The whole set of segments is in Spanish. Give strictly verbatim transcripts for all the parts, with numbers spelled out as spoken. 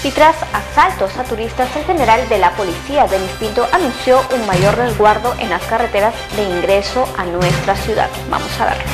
Y tras asaltos a turistas, el general de la policía, Denis Pinto, anunció un mayor resguardo en las carreteras de ingreso a nuestra ciudad. Vamos a verlo.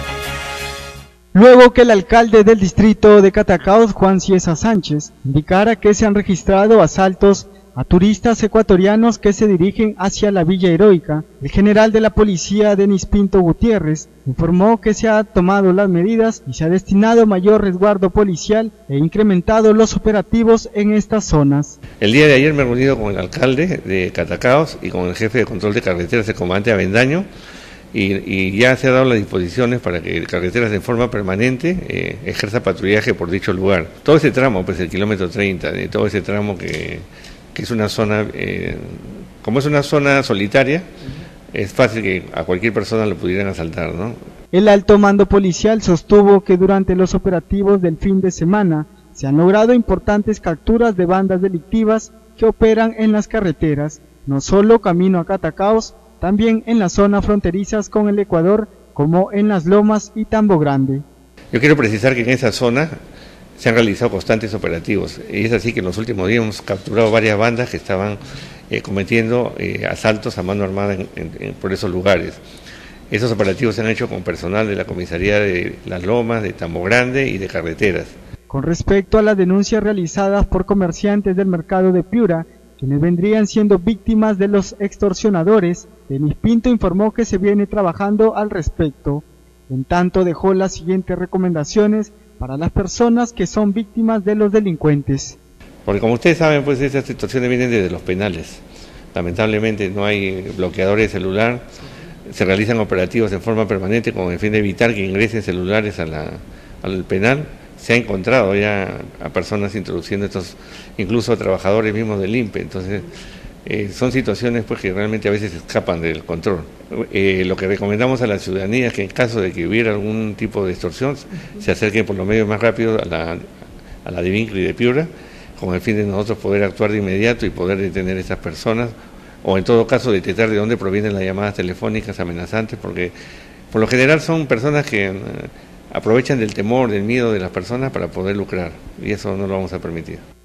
Luego que el alcalde del distrito de Catacaos, Juan Ciesa Sánchez, indicara que se han registrado asaltos a turistas ecuatorianos que se dirigen hacia la Villa Heroica, el general de la policía, Denis Pinto Gutiérrez, informó que se han tomado las medidas y se ha destinado mayor resguardo policial e incrementado los operativos en estas zonas. El día de ayer me he reunido con el alcalde de Catacaos y con el jefe de control de carreteras, el comandante Avendaño, y, y ya se han dado las disposiciones para que Carreteras de forma permanente eh, ejerza patrullaje por dicho lugar. Todo ese tramo, pues el kilómetro treinta, de todo ese tramo que... que es una zona, eh, como es una zona solitaria, es fácil que a cualquier persona lo pudieran asaltar, ¿no? El alto mando policial sostuvo que durante los operativos del fin de semana se han logrado importantes capturas de bandas delictivas que operan en las carreteras, no solo camino a Catacaos, también en las zonas fronterizas con el Ecuador, como en Las Lomas y Tambo Grande. Yo quiero precisar que en esa zona se han realizado constantes operativos, y es así que en los últimos días hemos capturado varias bandas que estaban eh, cometiendo eh, asaltos a mano armada en, en, en, por esos lugares. Esos operativos se han hecho con personal de la comisaría de Las Lomas, de Tambo Grande y de Carreteras. Con respecto a las denuncias realizadas por comerciantes del mercado de Piura, quienes vendrían siendo víctimas de los extorsionadores, Denis Pinto informó que se viene trabajando al respecto. En tanto dejó las siguientes recomendaciones para las personas que son víctimas de los delincuentes. Porque como ustedes saben, pues estas situaciones vienen desde los penales. Lamentablemente no hay bloqueadores de celular, se realizan operativos en forma permanente con el fin de evitar que ingresen celulares a la, al penal. Se ha encontrado ya a personas introduciendo estos, incluso a trabajadores mismos del I N P E, entonces eh, son situaciones pues que realmente a veces escapan del control. Eh, lo que recomendamos a la ciudadanía es que en caso de que hubiera algún tipo de extorsión, se acerquen por los medios más rápidos a la, a la Divincri de Piura, con el fin de nosotros poder actuar de inmediato y poder detener a estas personas, o en todo caso detectar de dónde provienen las llamadas telefónicas amenazantes, porque por lo general son personas que eh, aprovechan del temor, del miedo de las personas para poder lucrar, y eso no lo vamos a permitir.